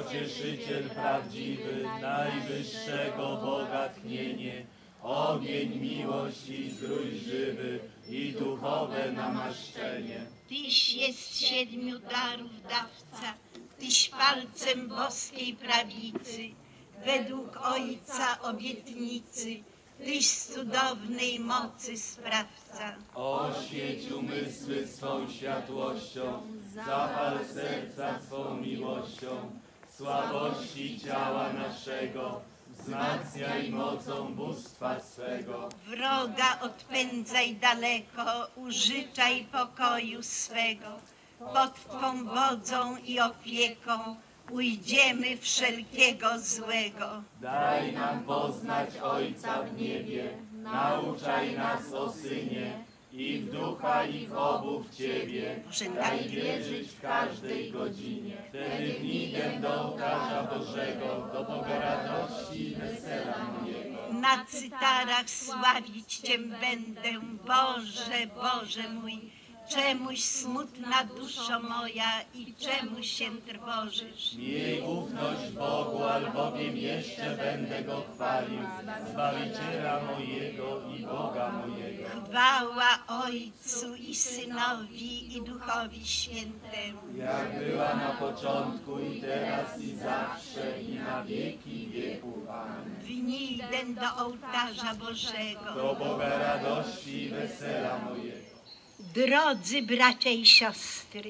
Pocieszyciel prawdziwy, najwyższego Boga tchnienie, ogień miłości, zdrój żywy i duchowe namaszczenie. Tyś jest 7 darów dawca, Tyś palcem boskiej prawicy, według Ojca obietnicy, Tyś z cudownej mocy sprawca. Oświeć umysły swą światłością, zapal serca swą miłością, słabości ciała naszego, wzmacniaj mocą bóstwa swego. Wroga odpędzaj daleko, użyczaj pokoju swego. Pod Twą wodzą i opieką ujdziemy wszelkiego złego. Daj nam poznać Ojca w niebie, nauczaj nas o Synie i w Ducha i w obu w Ciebie. Daj wierzyć w każdej godzinie. Wtedy wnigiem do ołtarza Bożego, do Boga radości i wesela mojego. Na cytarach sławić Cię będę, Boże, Boże mój. Czemuś smutna duszo moja i czemuś się trwożysz? Miej ufność Bogu, albowiem jeszcze będę Go chwalił, Zbawiciela mojego i Boga mojego. Chwała Ojcu i Synowi i Duchowi Świętemu. Jak była na początku i teraz i zawsze i na wieki wieków. Amen. Wnijdę do ołtarza Bożego. Do Boga radości i wesela mojego. Drodzy bracia i siostry,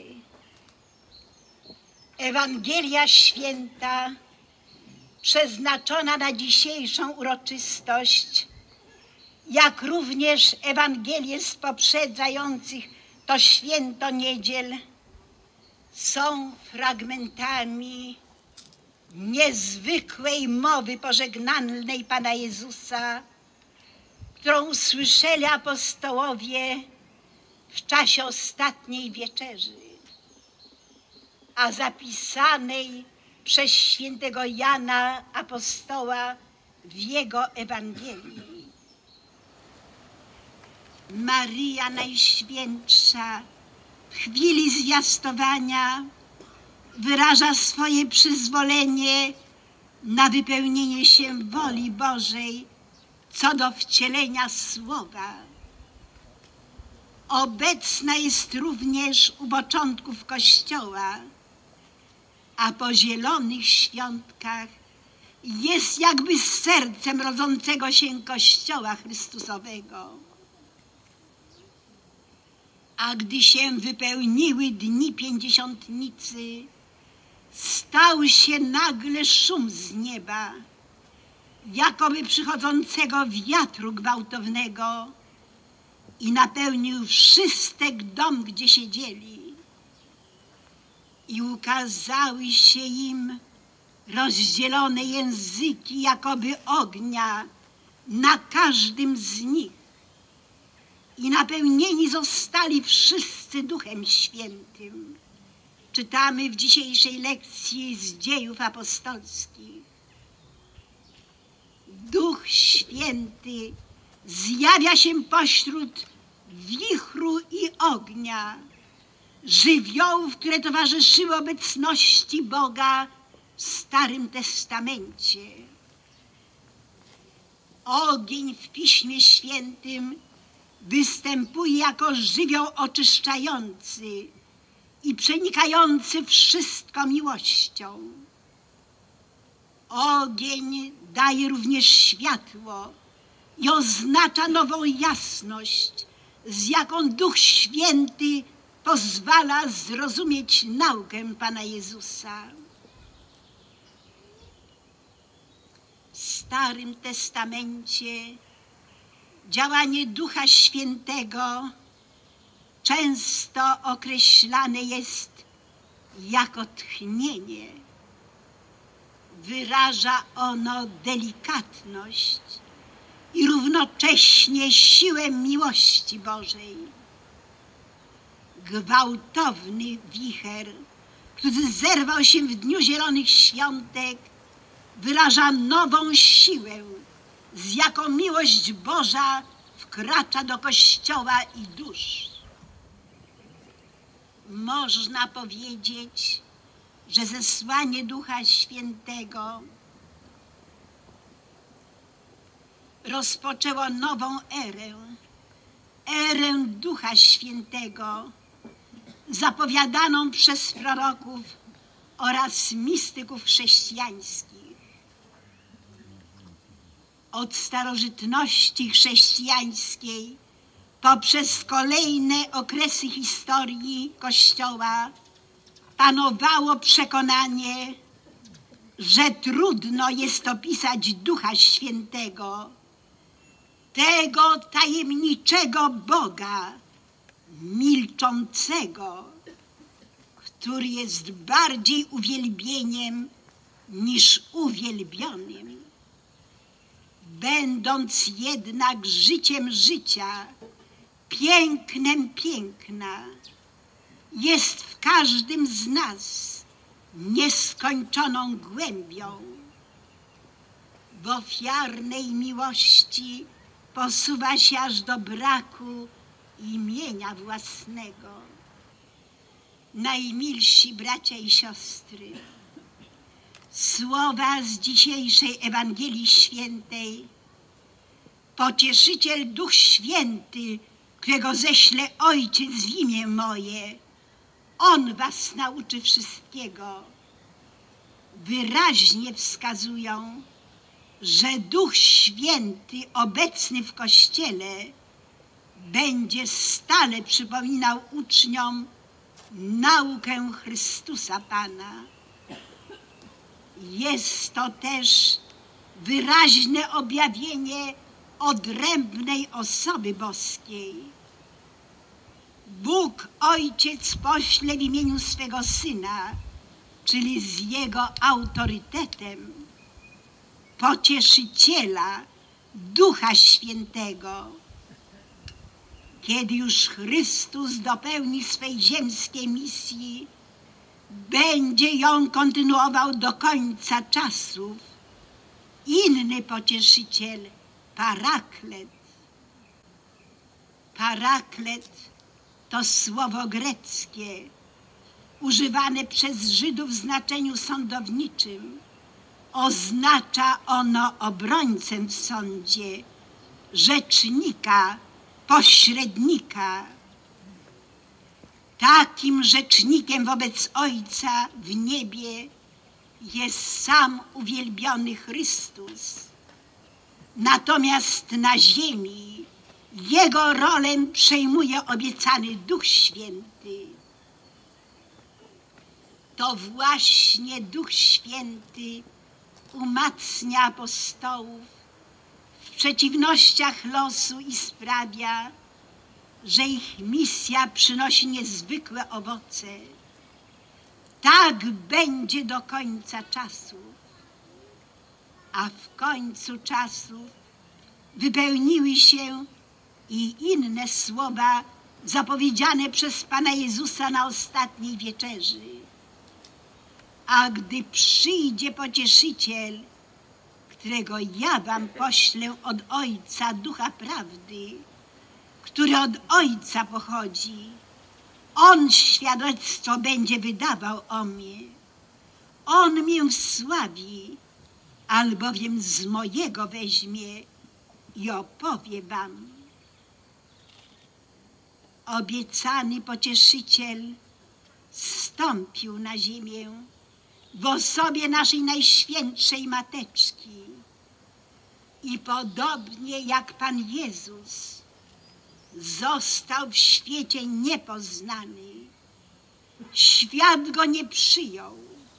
Ewangelia Święta przeznaczona na dzisiejszą uroczystość, jak również Ewangelie z poprzedzających to święto niedziel, są fragmentami niezwykłej mowy pożegnalnej Pana Jezusa, którą usłyszeli apostołowie w czasie ostatniej wieczerzy, a zapisanej przez świętego Jana apostoła w jego Ewangelii. Maryja Najświętsza w chwili zwiastowania wyraża swoje przyzwolenie na wypełnienie się woli Bożej co do wcielenia Słowa. Obecna jest również u początków Kościoła, a po zielonych świątkach jest jakby sercem rodzącego się Kościoła Chrystusowego. A gdy się wypełniły dni pięćdziesiątnicy, stał się nagle szum z nieba, jakoby przychodzącego wiatru gwałtownego, i napełnił wszystek dom, gdzie siedzieli. I ukazały się im rozdzielone języki jakoby ognia na każdym z nich. I napełnieni zostali wszyscy Duchem Świętym. Czytamy w dzisiejszej lekcji z Dziejów Apostolskich. Duch Święty zjawia się pośród wichru i ognia, żywiołów, które towarzyszyły obecności Boga w Starym Testamencie. Ogień w Piśmie Świętym występuje jako żywioł oczyszczający i przenikający wszystko miłością. Ogień daje również światło i oznacza nową jasność, z jaką Duch Święty pozwala zrozumieć naukę Pana Jezusa. W Starym Testamencie działanie Ducha Świętego często określane jest jako tchnienie. Wyraża ono delikatność i równocześnie siłę miłości Bożej. Gwałtowny wicher, który zerwał się w dniu Zielonych Świątek, wyraża nową siłę, z jaką miłość Boża wkracza do Kościoła i dusz. Można powiedzieć, że zesłanie Ducha Świętego rozpoczęło nową erę Ducha Świętego, zapowiadaną przez proroków oraz mistyków chrześcijańskich. Od starożytności chrześcijańskiej poprzez kolejne okresy historii Kościoła panowało przekonanie, że trudno jest opisać Ducha Świętego, tego tajemniczego Boga, milczącego, który jest bardziej uwielbieniem niż uwielbionym. Będąc jednak życiem życia, pięknem piękna, jest w każdym z nas nieskończoną głębią. W ofiarnej miłości posuwa się aż do braku imienia własnego. Najmilsi bracia i siostry, słowa z dzisiejszej Ewangelii Świętej: Pocieszyciel Duch Święty, którego ześle Ojciec w imię moje, On was nauczy wszystkiego, wyraźnie wskazują, że Duch Święty obecny w Kościele będzie stale przypominał uczniom naukę Chrystusa Pana. Jest to też wyraźne objawienie odrębnej osoby boskiej. Bóg Ojciec pośle w imieniu swego Syna, czyli z Jego autorytetem, Pocieszyciela, Ducha Świętego. Kiedy już Chrystus dopełni swej ziemskiej misji, będzie ją kontynuował do końca czasów inny Pocieszyciel, Paraklet. Paraklet to słowo greckie, używane przez Żydów w znaczeniu sądowniczym. Oznacza ono obrońcę w sądzie, rzecznika, pośrednika. Takim rzecznikiem wobec Ojca w niebie jest sam uwielbiony Chrystus. Natomiast na ziemi Jego rolę przejmuje obiecany Duch Święty. To właśnie Duch Święty umacnia apostołów w przeciwnościach losu i sprawia, że ich misja przynosi niezwykłe owoce. Tak będzie do końca czasów. A w końcu czasów wypełniły się i inne słowa zapowiedziane przez Pana Jezusa na ostatniej wieczerzy. A gdy przyjdzie Pocieszyciel, którego ja wam poślę od Ojca, Ducha Prawdy, który od Ojca pochodzi, On świadectwo będzie wydawał o mnie. On mię wsławi, albowiem z mojego weźmie i opowie wam. Obiecany Pocieszyciel zstąpił na ziemię w osobie naszej Najświętszej Mateczki i podobnie jak Pan Jezus został w świecie niepoznany. Świat Go nie przyjął,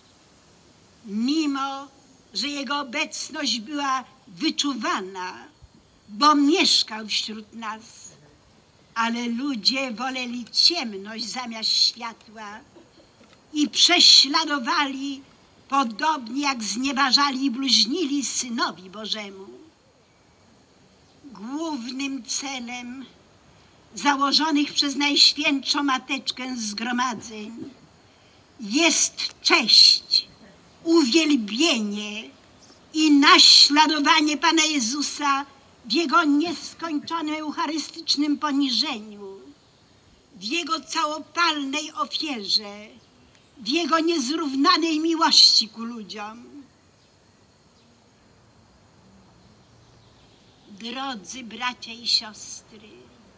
mimo że Jego obecność była wyczuwana, bo mieszkał wśród nas, ale ludzie woleli ciemność zamiast światła i prześladowali, podobnie jak znieważali i bluźnili Synowi Bożemu. Głównym celem założonych przez Najświętszą Mateczkę zgromadzeń jest cześć, uwielbienie i naśladowanie Pana Jezusa w Jego nieskończonym eucharystycznym poniżeniu, w Jego całopalnej ofierze w Jego niezrównanej miłości ku ludziom. Drodzy bracia i siostry,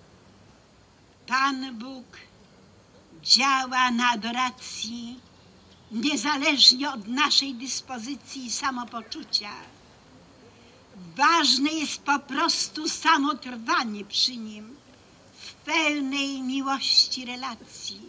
Pan Bóg działa na adoracji niezależnie od naszej dyspozycji i samopoczucia. Ważne jest po prostu samo trwanie przy Nim w pełnej miłości relacji.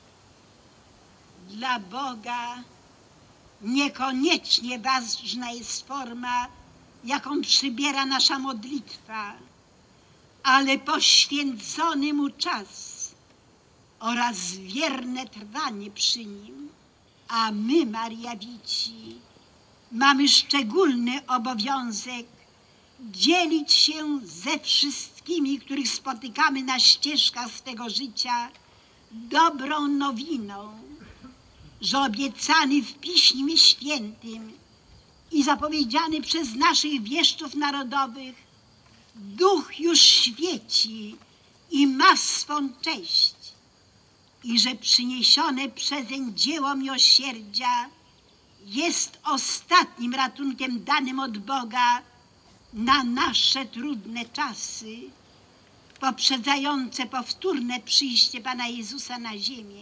Dla Boga niekoniecznie ważna jest forma, jaką przybiera nasza modlitwa, ale poświęcony Mu czas oraz wierne trwanie przy Nim. A my, Mariawici, mamy szczególny obowiązek dzielić się ze wszystkimi, których spotykamy na ścieżkach swego życia, dobrą nowiną, że obiecany w Piśmie Świętym i zapowiedziany przez naszych wieszczów narodowych Duch już świeci i ma swą cześć i że przyniesione przezeń dzieło miłosierdzia jest ostatnim ratunkiem danym od Boga na nasze trudne czasy, poprzedzające powtórne przyjście Pana Jezusa na ziemię.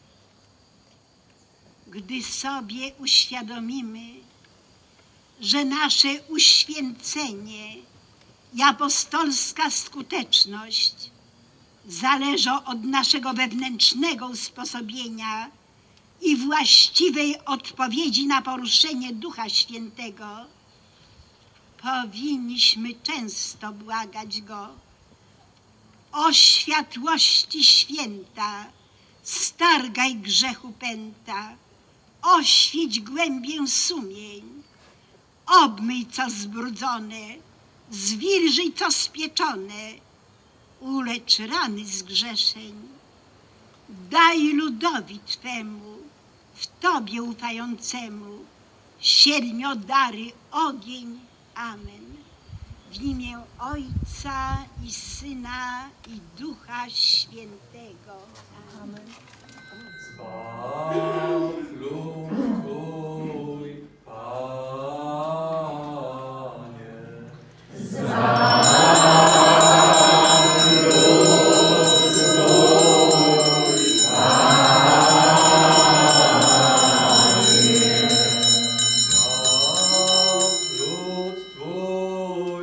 Gdy sobie uświadomimy, że nasze uświęcenie i apostolska skuteczność zależą od naszego wewnętrznego usposobienia i właściwej odpowiedzi na poruszenie Ducha Świętego, powinniśmy często błagać Go: o światłości święta, stargaj grzechu pęta, oświeć głębię sumień, obmyj co zbrudzone, zwilżyj co spieczone, ulecz rany zgrzeszeń. Daj ludowi Twemu, w Tobie ufającemu, siedmiodary ogień. Amen. W imię Ojca i Syna i Ducha Świętego. Amen. Zbaw lud Twój, Panie. Zbaw lud Twój, Panie. Zbaw lud Twój,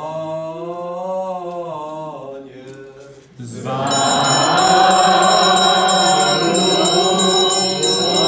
Panie. Zbaw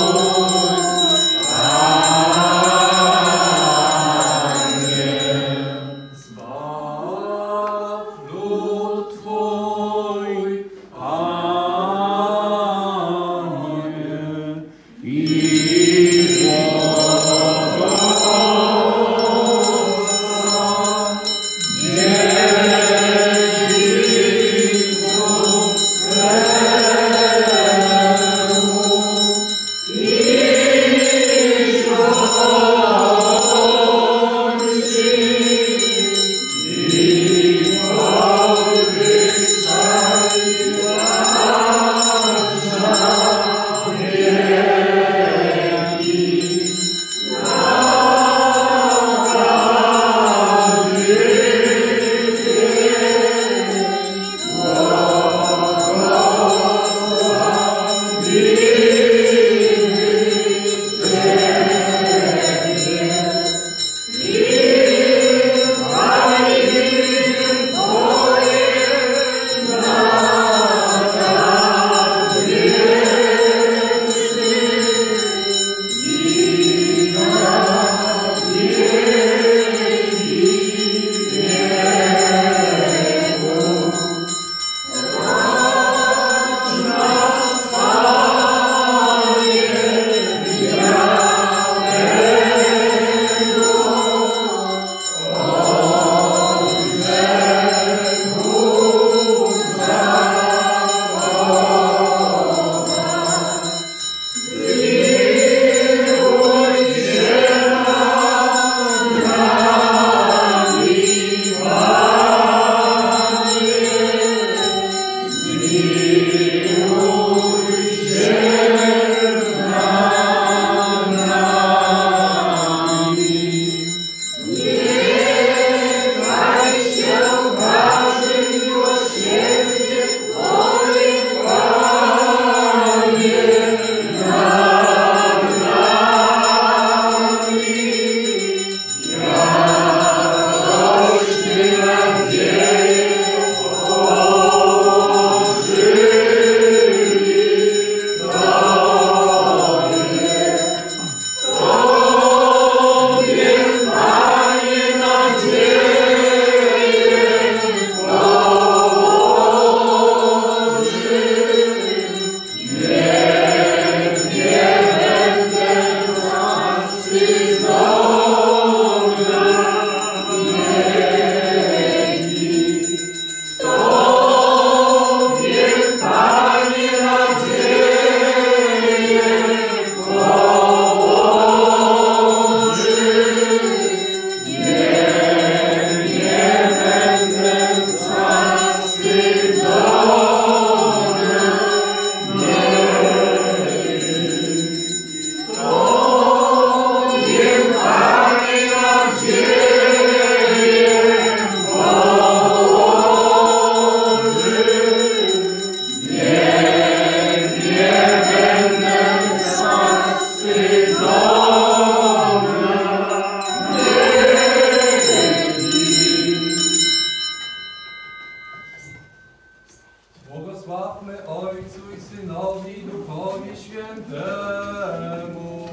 Chwałmy Ojcu i Synowi i Duchowi Świętemu.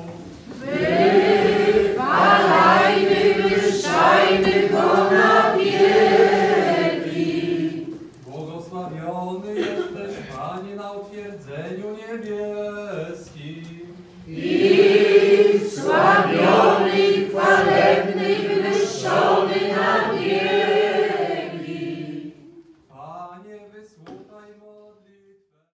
Wychwalajmy, wywyższajmy Go na wieki. Błogosławiony jesteś, Panie, na utwierdzeniu niebieskim. I